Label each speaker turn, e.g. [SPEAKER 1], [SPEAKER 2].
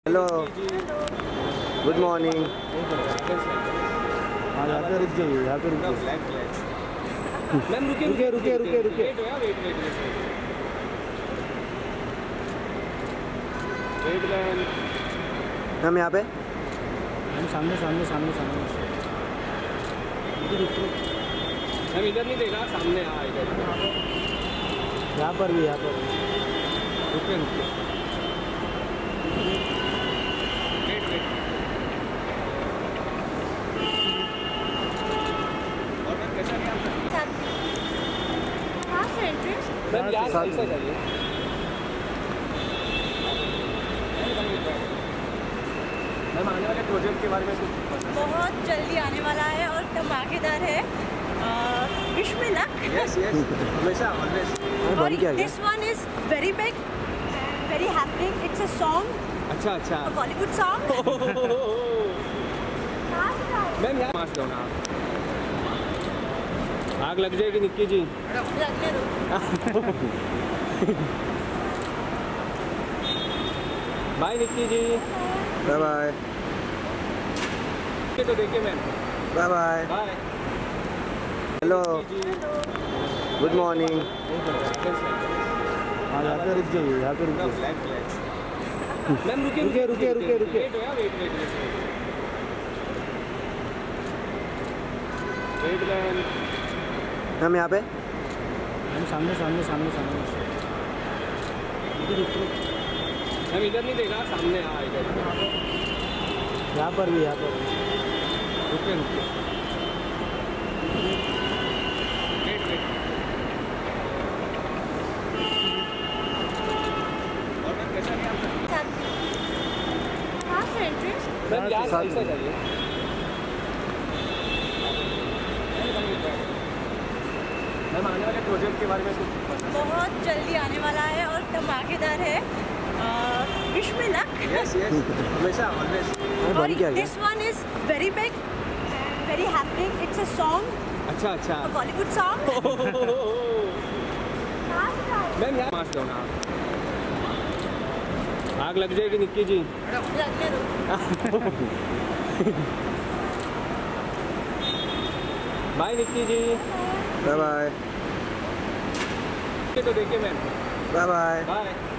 [SPEAKER 1] Hello, good morning.
[SPEAKER 2] यहाँ पे रुक जाइए, यहाँ पे रुक जाइए।
[SPEAKER 3] मैम
[SPEAKER 2] रुकिए रुकिए रुकिए रुकिए।
[SPEAKER 1] हम यहाँ पे
[SPEAKER 2] हम सामने सामने सामने सामने।
[SPEAKER 3] मैम इधर नहीं देखा, सामने इधर।
[SPEAKER 2] यहाँ पर भी, यहाँ पर
[SPEAKER 3] रुकिए रुकिए। मैम यहाँ से ऐसा जाइए। मैम आने वाले प्रोजेक्ट के बारे में कुछ
[SPEAKER 4] बहुत जल्दी आने वाला है और धमाकेदार है। Wish me luck.
[SPEAKER 3] Yes yes, हमेशा ऑलवेज।
[SPEAKER 4] और this one is very big, very happening. It's a song,
[SPEAKER 3] अच्छा अच्छा,
[SPEAKER 4] बॉलीवुड सॉन्ग।
[SPEAKER 3] मैम यहाँ मास्क दो ना। आग लग जाएगी निक्की जी।
[SPEAKER 4] लगने दो।
[SPEAKER 3] Bye Nikki ji.
[SPEAKER 1] Bye bye.
[SPEAKER 3] तो देखिए ma'am.
[SPEAKER 1] Bye bye.
[SPEAKER 3] Bye.
[SPEAKER 1] Hello, good morning.
[SPEAKER 2] यहाँ पे रुक जाइए, यहाँ पे रुक जाइए।
[SPEAKER 3] मैम
[SPEAKER 2] रुकिए रुकिए रुकिए रुकिए।
[SPEAKER 1] हम यहाँ पे
[SPEAKER 2] हम सामने सामने सामने सामने।
[SPEAKER 3] मैम इधर नहीं देखा, सामने इधर।
[SPEAKER 2] यहाँ पर भी, यहाँ पर
[SPEAKER 3] रुकिए रुकिए। मैम यहाँ से ऐसा जाइए। मैम आने वाले प्रोजेक्ट के बारे में कुछ
[SPEAKER 4] बहुत जल्दी आने वाला है और धमाकेदार है। Wish me luck.
[SPEAKER 3] Yes yes, हमेशा ऑलवेज।
[SPEAKER 4] और this one is very big, very happening. It's a song,
[SPEAKER 3] अच्छा अच्छा,
[SPEAKER 4] बॉलीवुड सॉन्ग।
[SPEAKER 3] मैम यहाँ मास्क दो ना। आग लग जाएगी निक्की जी।
[SPEAKER 4] लगने दो।
[SPEAKER 3] Bye Nikki ji.
[SPEAKER 1] Bye bye.
[SPEAKER 3] तो देखिए मैम।
[SPEAKER 1] Bye bye.
[SPEAKER 3] बाय।